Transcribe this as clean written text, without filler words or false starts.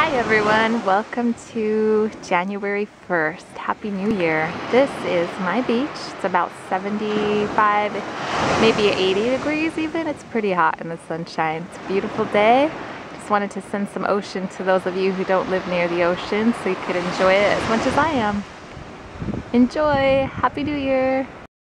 Hi everyone, welcome to January 1st. Happy New Year. This is my beach. It's about 75, maybe 80 degrees even. It's pretty hot in the sunshine. It's a beautiful day. Just wanted to send some ocean to those of you who don't live near the ocean so you could enjoy it as much as I am. Enjoy! Happy New Year!